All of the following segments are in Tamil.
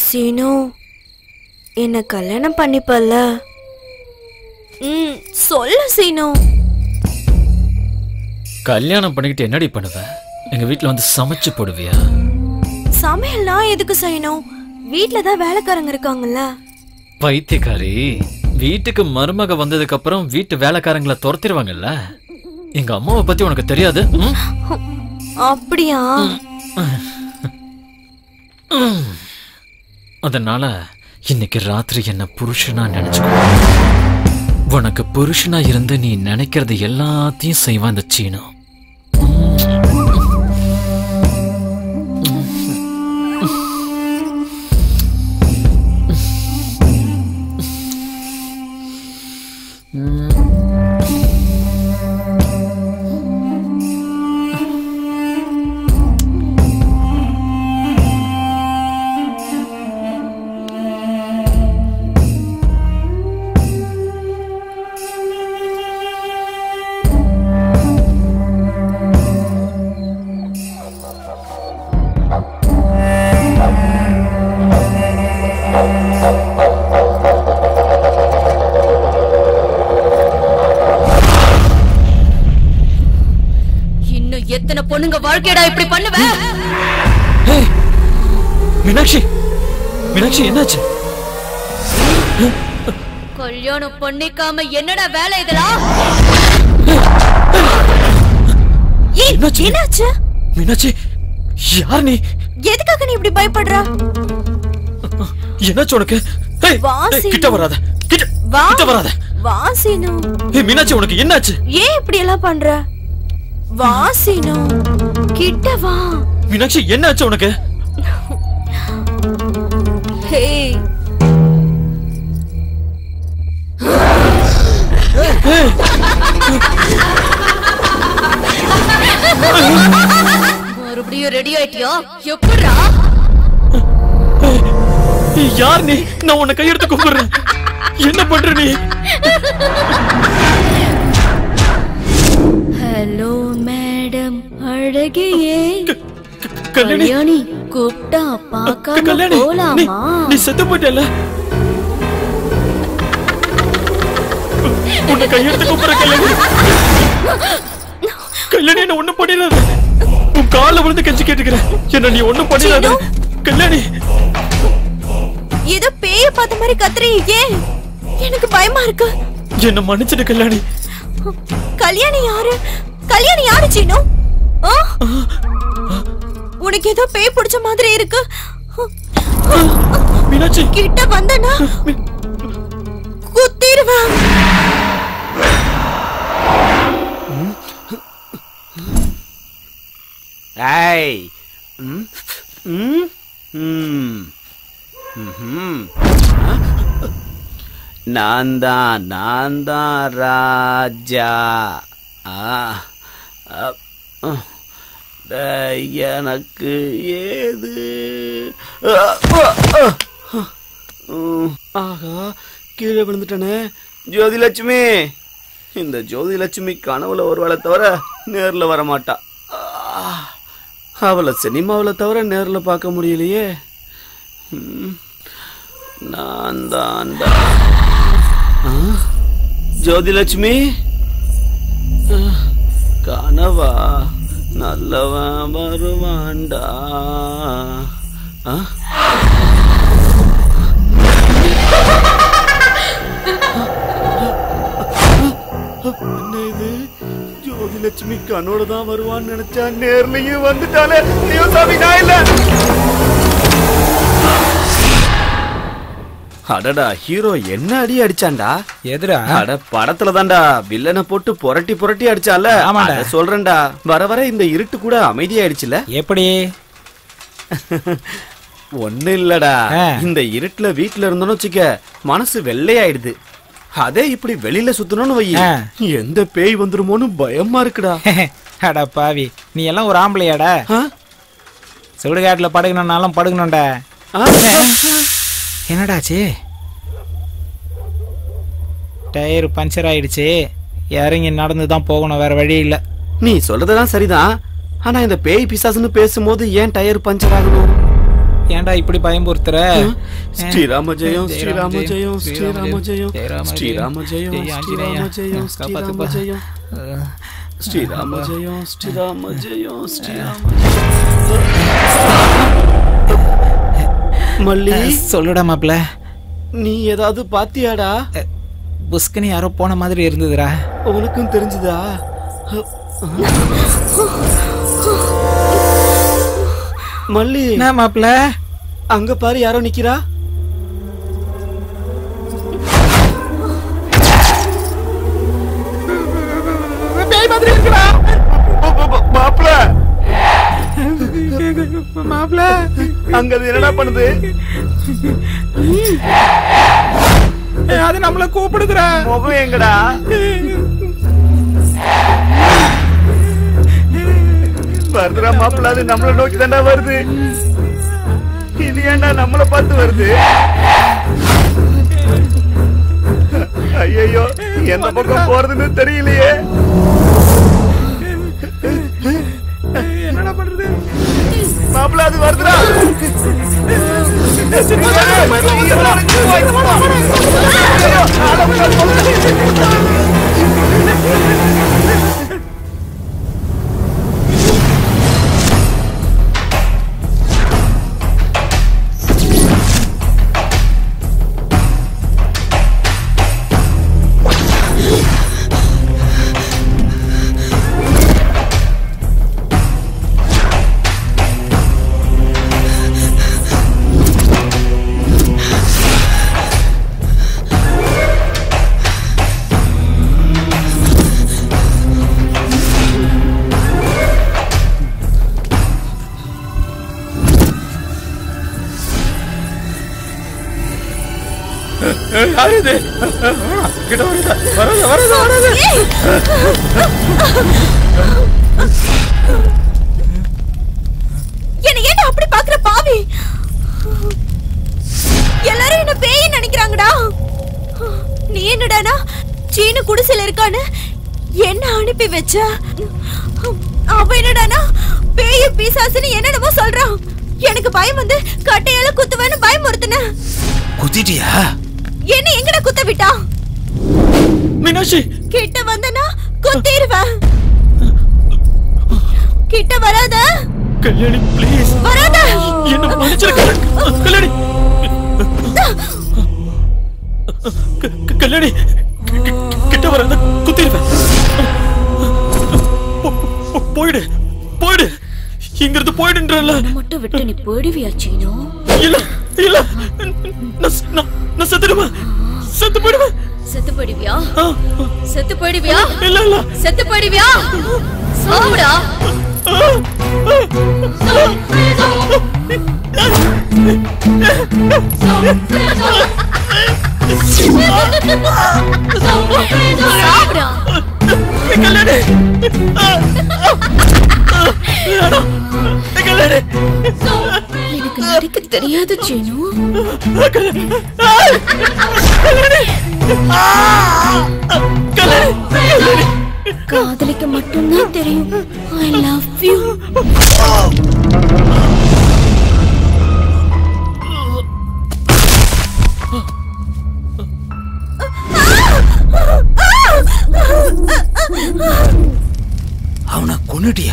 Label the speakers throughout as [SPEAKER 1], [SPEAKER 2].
[SPEAKER 1] சீனு, என்ன கல்யாணம் பண்ணிப்பல்ல? சொல்லு சீனு.
[SPEAKER 2] கல்யாணம் பண்ணிக்கிட்டு என்னடி பண்ணுவ? எங்க வீட்டுல வந்து சமைச்சு போடுவியா?
[SPEAKER 1] சமையல் நான் எதுக்கு செய்யணும்? வீட்டுல தான் வேலைக்காரங்க இருக்காங்கல்ல.
[SPEAKER 2] பைத்தியக்காரி, வீட்டுக்கு மருமக வந்ததுக்கு அப்புறம் வீட்டு வேலைக்காரங்களை துரத்திடுவாங்கல்ல. எங்க அம்மாவை பத்தி உனக்கு தெரியாது?
[SPEAKER 1] அப்படியா?
[SPEAKER 2] அதனால இன்னைக்கு ராத்திரி என்ன புருஷனா நினைச்சுக்கோ. உனக்கு புருஷனா இருந்து நீ நினைக்கிறது எல்லாத்தையும் செய்வான் இந்த சீனு.
[SPEAKER 1] எத்தனை பொண்ணுங்க வாழ்க்கையடா இப்படி பண்ணுவ?
[SPEAKER 2] மீனாட்சி, மீனாட்சி என்னாச்சு?
[SPEAKER 1] கல்யாணம் பண்ணிக்காம என்னடா வேலை இதெல்லாம்? என்னாச்சு?
[SPEAKER 2] மீனாட்சி, யார் நீ?
[SPEAKER 1] எதுக்காக நீ இப்படி பயப்படுற?
[SPEAKER 2] என்னாச்சு உனக்கு? கிட்ட வராத, கிட்ட வராத.
[SPEAKER 1] வா சீனு.
[SPEAKER 2] மீனாட்சி, உனக்கு என்னாச்சு?
[SPEAKER 1] ஏன் இப்படி எல்லாம் பண்ற? வா சீனு, கிட்ட வா.
[SPEAKER 2] மீனாட்சி, என்னாச்சு உனக்கு?
[SPEAKER 1] ஹே, மறுபடியும் ரெடி ஆயிட்டியா? எப்படா?
[SPEAKER 2] யார் நீ? நான் உன்னை கையெடுத்து கூப்பிடுறேன். என்ன பண்ற நீ?
[SPEAKER 1] Hello madam அழகியே.
[SPEAKER 2] கல்யாணி
[SPEAKER 1] கூப்பிட்டா பார்க்காம போலாமா?
[SPEAKER 2] நீ செத்து போயிட்டல. உன்னை கையெடுத்து கூப்பிடுற கல்யாணி. கல்யாணி, என்ன ஒண்ணும் பண்ணிடாத. உன் கால விழுந்து கெஞ்சி கேட்டுக்கிறேன். என்ன நீ ஒண்ணும் பண்ணிடாத கல்யாணி.
[SPEAKER 1] ஏதோ பேய பார்த்த மாதிரி கத்துறீங்க. ஏன்? எனக்கு பயமா இருக்கு.
[SPEAKER 2] என்ன மன்னிச்சிடு கல்யாணி.
[SPEAKER 1] கல்யாணி யாரு? கல்யாணி யாரு சீனு? உனக்கு ஏதோ பேய் பிடிச்ச மாதிரி இருக்கு.
[SPEAKER 2] மீனாட்சி,
[SPEAKER 1] கிட்ட வந்தனா குத்திடுவேன்.
[SPEAKER 3] ஏய், நான் தான் ராஜா. எனக்கு ஏது? ஆகா, கீழே விழுந்துட்டனே. ஜோதிலட்சுமி, இந்த ஜோதிலட்சுமி கனவுல ஒரு வேளை தவிர நேர்ல வர மாட்டா. அவளை சினிமாவில் தவிர நேரில் பார்க்க முடியலையே. நான் தான்டா. ஜோதிலட்சுமி, கனவா? நல்லவன் வருவான்டா. என்ன இது? ஜோதிலட்சுமி கனோட தான் வருவான்னு நினைச்சா நேர்லயே வந்துட்டாலே. ஐயோ சாமி, நான் இல்ல. அடடா, ஹீரோ என்ன அடி அடிச்சான்டா?
[SPEAKER 4] எதுடா?
[SPEAKER 3] அட, படத்துல தான்டா வில்லனை போட்டு புரட்டி புரட்டி அடிச்சான்ல. அத சொல்றேன்டா. வர வர இந்த இருட்டு கூட அமைதியாயிடுச்சுல.
[SPEAKER 4] எப்படி?
[SPEAKER 3] ஒண்ணு இல்லடா, இந்த இருட்டுல வீட்டுல இருந்தோன்னு வச்சுக்க மனசு வெள்ளையாயிடுது. அதே இப்படி வெளியில சுத்தணும்னு வை, எந்த பேய் வந்துருமோன்னு பயமா இருக்குடா.
[SPEAKER 4] அடா பாவி, நீ எல்லாம் ஒரு ஆம்பளையாடா? சுடுகாட்டுல படுக்கணும்னாலும் படுக்கணும்டா. என்னடாச்சு? டயர் பஞ்சர் ஆயிடுச்சு. இறங்கி நடந்து தான் போகணும், வேற வழி இல்ல.
[SPEAKER 3] நீ சொல்றதுதான் சரிதான். ஆனா இந்த பேய் பிசாசுன்னு பேசும்போது ஏன் டயர் பஞ்சர் ஆகணும்?
[SPEAKER 4] ஏன்டா இப்படி பயம்புறுத்துற?
[SPEAKER 3] ஸ்ரீராம ஜெயம் ஸ்ரீராம ஜெயம் ஸ்ரீராம ஜெயம் ஸ்ரீராம ஜெயம் ஸ்ரீராம ஜெயம் ஸ்ரீராம ஜெயம் ஸ்ரீராம ஜெயம் ஸ்ரீராம ஜெயம் ஸ்ரீராம மல்லி
[SPEAKER 4] சொல்லுடா மாப்ள.
[SPEAKER 3] நீ ஏதாவது பாத்தியாடா?
[SPEAKER 4] புஸ்கனி யாரோ போன மாதிரி இருந்ததுடா.
[SPEAKER 3] உனக்கும் தெரிஞ்சுதா? மல்லி
[SPEAKER 4] என்ன மாப்ள?
[SPEAKER 3] அங்க பாரு யாரோ நிக்கிறா. பேய் மாதிரி இருக்குடா. மாப்ள மாப்ள அங்க அது என்னடா பண்ணுது?
[SPEAKER 4] அது நம்மள கூப்பிடுதுடா.
[SPEAKER 3] முகம் எங்கடா? வருதுடா மாப்பிள்ள, அது நம்மள நோக்கி தாண்டா வருது. இது ஏன்டா நம்மள பார்த்து வருது? ஐயோ எந்த பக்கம் போறதுன்னு தெரியலையே. என்னடா பண்றது? மாப்பிள்ள அது வருதுடா.
[SPEAKER 1] என்ன ஏன்டா அப்படி பாக்குற பாவி? எல்லாரும் என்ன பேய் நினைக்கிறாங்கடா. நீ என்னடானா சீனு குடிசையில இருக்கான்னு என்ன அனுப்பி வச்ச? அவ என்னடானா பேய் பிசாசுன்னு என்னென்னமோ சொல்றான். எனக்கு பயம் வந்து கட்டையால குத்துவேன்னு பயமுறுத்துன.
[SPEAKER 4] குத்திட்டியா?
[SPEAKER 1] என்ன எங்கடா குத்த விட்டா?
[SPEAKER 2] மீனாட்சி
[SPEAKER 1] கிட்ட வந்தனா குத்திடுவேன். கிட்ட வராத
[SPEAKER 2] கல்யாணி, ப்ளீஸ்
[SPEAKER 1] வராத.
[SPEAKER 2] என்ன மன்னிச்சிரு கல்யாணி. கல்யாணி கிட்ட வராத, குத்திடுவேன். போயிடு போயிடு, இங்கிருந்து போயிடுன்றல.
[SPEAKER 1] மட்டும் விட்டு நீ போயிடுவியா சீனோ?
[SPEAKER 2] இல்ல இல்ல, நான் செத்துடுவேன். செத்து போயிடுவேன்.
[SPEAKER 1] செத்து போயிடுவியா? செத்து போயிடுவியா?
[SPEAKER 2] இல்ல இல்ல,
[SPEAKER 1] செத்து போயிடுவியா? சாவுடா. சாவுடா.
[SPEAKER 2] கல்யாணி கல்யாணி,
[SPEAKER 1] எனக்கு நடிக்க தெரியாது சீனு. காதலிக்க மட்டும்தான் தெரியும். I love you.
[SPEAKER 4] அவனை கொன்னுட்டியா?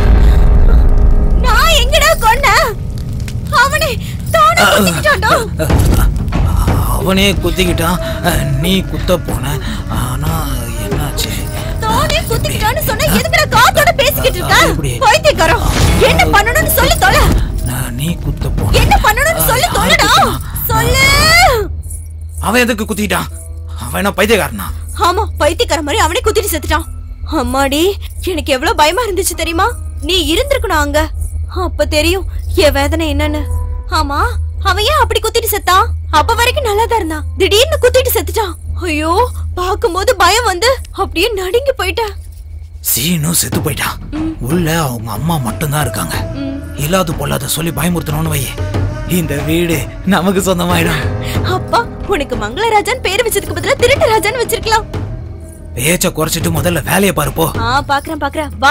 [SPEAKER 1] நான் எங்கடா கொன்ன? அவனே தானே குத்திக்கிட்டான்டா.
[SPEAKER 4] அவனே குத்திக்கிட்டான், நீ குத்த போன. ஆனா என்னாச்சு?
[SPEAKER 1] தானே குத்திக்கிட்டான்னு சொன்னா எதுக்குடா காத்தோட பேசிக்கிட்டு இருக்க? பைத்தியக்காரன், என்ன பண்ணணும்னு சொல்லி தொலை.
[SPEAKER 4] நீ குத்த போன.
[SPEAKER 1] என்ன பண்ணணும்னு சொல்லி தொலைடா. சொல்லு.
[SPEAKER 4] அவன் எதுக்கு குத்திட்டான்? அவன் என்ன பைத்தியக்காரனா?
[SPEAKER 1] ஆமா, பைத்தியக்கார மாதிரி அவனே குத்திட்டு செத்துட்டான். அம்மாடி, எனக்கு எவ்வளவு பயமா இருந்துச்சு தெரியுமா? நீ இருந்திருக்கணும் அங்க, அப்ப தெரியும் என் வேதனை என்னன்னு. ஆமா, அவன் ஏன் அப்படி குத்திட்டு செத்தான்? அப்ப வரைக்கும் நல்லாதான் இருந்தான், திடீர்னு குத்திட்டு செத்துட்டான். ஐயோ, பாக்கும்போது பயம் வந்து அப்படியே நடுங்கி போயிட்டேன்.
[SPEAKER 4] சீனு செத்து போயிட்டான். உள்ள அவங்க அம்மா மட்டும்தான் இருக்காங்க. இல்லாத பொல்லாத சொல்லி பயமுறுத்தணும்னு வையே, இந்த வீடு நமக்கு சொந்தமாயிடும்.
[SPEAKER 1] அப்பா, உனக்கு மங்களராஜன் பேர் வச்சதுக்கு பதிலா திருட்டு ராஜான்னு வச்சிருக்கலாம்.
[SPEAKER 4] பேச்ச குறைச்சிட்டு முதல்ல வேலையை பாரு போ.
[SPEAKER 1] பாக்குறேன் வா.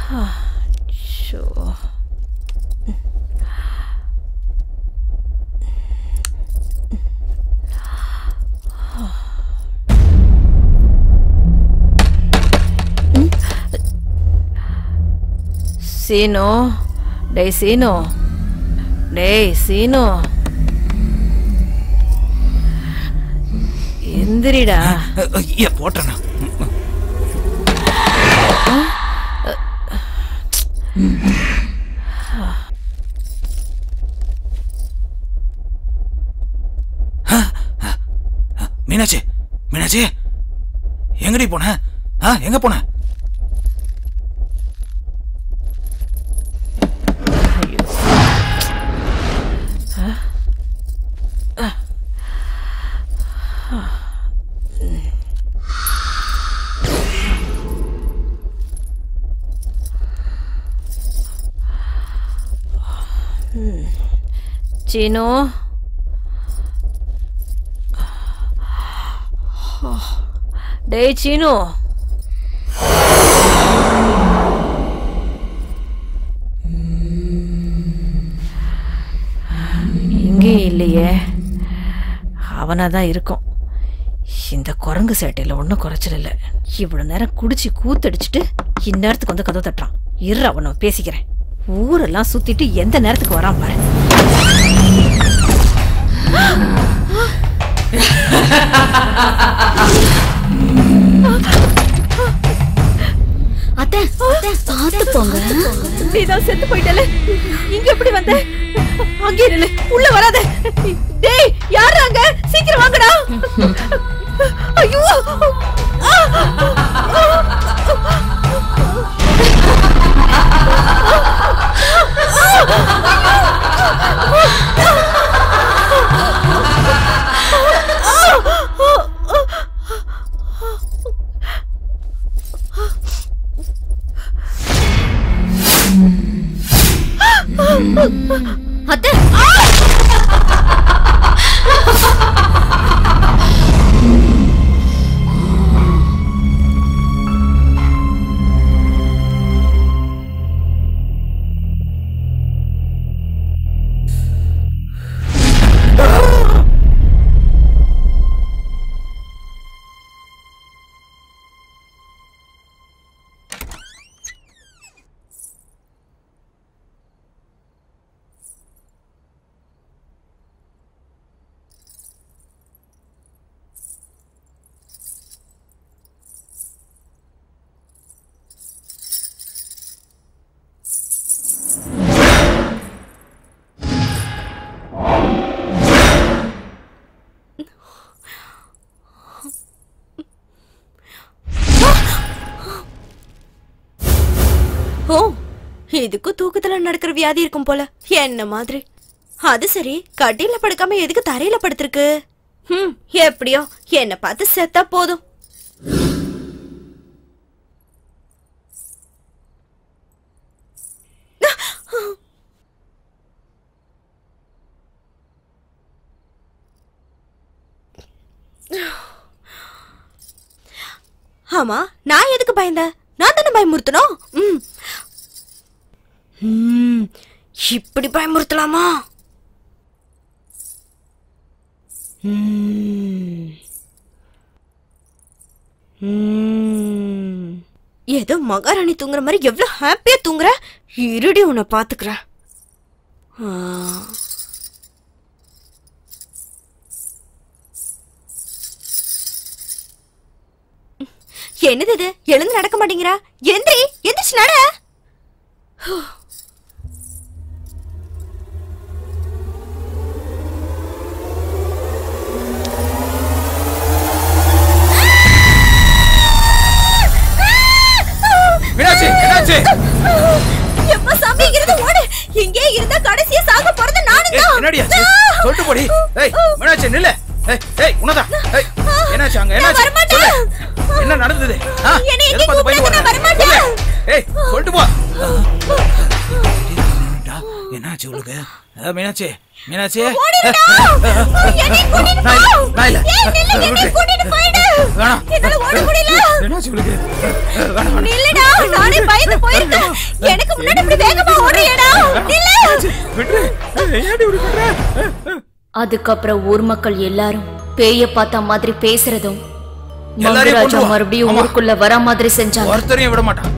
[SPEAKER 5] சீனு, டேய் சீனு, டேய் சீனு, எந்திரிடா.
[SPEAKER 4] போட்டேண்ணா. மீனாட்சி, மீனாட்சி, எங்கடி போன? எங்க போன?
[SPEAKER 5] சீனு, டேய் சீனு, இங்கேயும் இல்லையே. அவனாதான் இருக்கும். இந்த குரங்கு சேட்டையில ஒன்றும் குறைச்சல் இல்லை. இவ்வளவு நேரம் குடிச்சு கூத்தடிச்சுட்டு இந்நேரத்துக்கு வந்து கதவு தட்டுறான். இரு, அவனை பேசிக்கிறேன். ஊரெல்லாம் சுத்திட்டு எந்த நேரத்துக்கு வரான் பாரு.
[SPEAKER 1] அத்தை, பார்த்து போங்க.
[SPEAKER 5] நீதான் செத்து போயிட்டல, இங்க எப்படி வந்த? அங்கே நில்லு, உள்ள வராத. டேய், யாரு அங்க? சீக்கிரம் வாங்கடா. ஐயோ,
[SPEAKER 1] அத்தை, இதுக்கு தூக்கத்துல நடக்கிற வியாதி இருக்கும் போல. என்ன மாதிரி. அது சரி, கட்டில படுக்காம எதுக்கு தரையில படுத்திருக்கு? எப்படியோ என்ன பார்த்து செத்தா போதும். ஆமா, நான் எதுக்கு பயந்தேன்? நான் தானே பயமுறுத்தணும். இப்படி பயமுறுத்தலாமா? ஏதோ மகாராணி தூங்குற மாதிரி எவ்வளவு ஹாப்பியா தூங்குற. இருடி, உன்னை பாத்துக்கிறேன். என்னது இது? எழுந்து நடக்க மாட்டேங்கிறா. எந்திரி, எந்திரிச்சு நட. எப்ப சாமிங்கிறது ஓடு. இங்கே இருந்தா கடைசியா சாக போறது நானே தான்.
[SPEAKER 4] என்னடி ஆச்சு? சொல்லிட்டு போடி. ஏய் மீனாட்சி நில்லு. ஏய் உனதா. ஏய் என்னாச்சு அங்க? என்னாச்சு? என்ன நடந்தது? எது பார்த்து பயந்து வர? ஏய் சொல்லிட்டு போ. என்னாச்சு உங்களுக்கு? மீனாட்சி மீனாட்சி
[SPEAKER 1] ஓடிடுடா. என்னை கூட்டிட்டு போ.
[SPEAKER 4] நான் இல்ல.
[SPEAKER 1] ஏய், நில்லு, என்னை கூட்டிட்டு போயிடு.
[SPEAKER 4] வேணாம்.
[SPEAKER 1] என்னால ஓட முடியல.
[SPEAKER 4] என்னாச்சு உங்களுக்கு? வேணாம் வேணாம்.
[SPEAKER 1] நில்லுடா, நானே பயந்து போயிருக்கேன். எனக்கு முன்னாடி இப்படி வேகமா ஓடுறியேடா. நில்லு.
[SPEAKER 4] விட்டுரு. ஏன்டி இப்படி பண்ற?
[SPEAKER 6] அதுக்கப்புறம் ஊர் மக்கள் எல்லாரும் பேய பார்த்த மாதிரி பேசுறதும்
[SPEAKER 4] எல்லாரையும்
[SPEAKER 6] மங்கராஜா
[SPEAKER 4] கொண்டு வா.
[SPEAKER 6] மறுபடியும்
[SPEAKER 4] ஆமா.
[SPEAKER 6] ஊருக்குள்ள வர மாதிரி செஞ்சாங்க.
[SPEAKER 4] ஒருத்தரையும் விட மாட்டான்.